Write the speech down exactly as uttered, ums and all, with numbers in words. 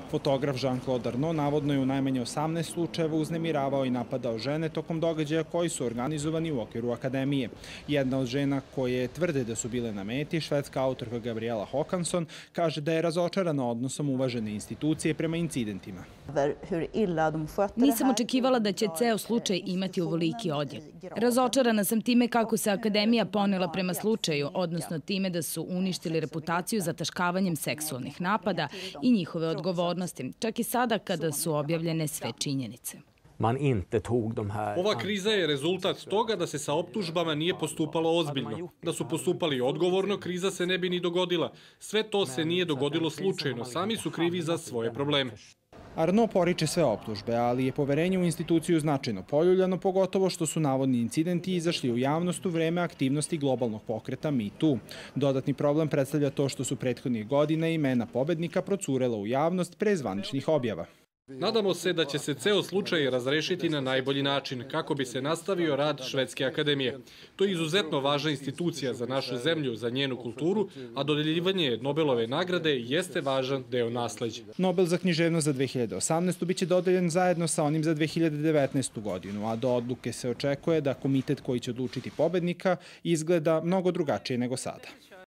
Fotograf Jean-Claude Arnault navodno je u najmanje osamnaest slučajeva uznemiravao i napadao žene tokom događaja koji su organizovani u okviru akademije. Jedna od žena koje tvrde da su bile na meti, švedska autorka Gabriela Håkansson, kaže da je razočarana odnosom uvažene institucije prema incidentima. Nisam očekivala da će ceo slučaj imati ovoliki odjek. Razočarana sam time kako se akademija ponela prema slučaju, odnosno time da su uništili reputaciju zataškavanjem seksualnih napada i njihove odgovornosti, čak i sada kada su objavljene sve činjenice. Ova kriza je rezultat toga da se sa optužbama nije postupalo ozbiljno. Da su postupali odgovorno, kriza se ne bi ni dogodila. Sve to se nije dogodilo slučajno, sami su krivi za svoje probleme. Arnault poriče sve optužbe, ali je poverenje u instituciju značajno poljuljano, pogotovo što su navodni incidenti izašli u javnost u vreme aktivnosti globalnog pokreta Me Too. Dodatni problem predstavlja to što su prethodnih godina imena pobednika procurela u javnost pre zvaničnih objava. Nadamo se da će se ceo slučaj razrešiti na najbolji način, kako bi se nastavio rad Švedske akademije. To je izuzetno važna institucija za našu zemlju, za njenu kulturu, a dodeljivanje Nobelove nagrade jeste važan deo nasleđa. Nobel za književnost za dve hiljade osamnaestu biće dodeljen zajedno sa onim za dve hiljade devetnaestu godinu, a do odluke se očekuje da komitet koji će odlučiti pobednika izgleda mnogo drugačije nego sada.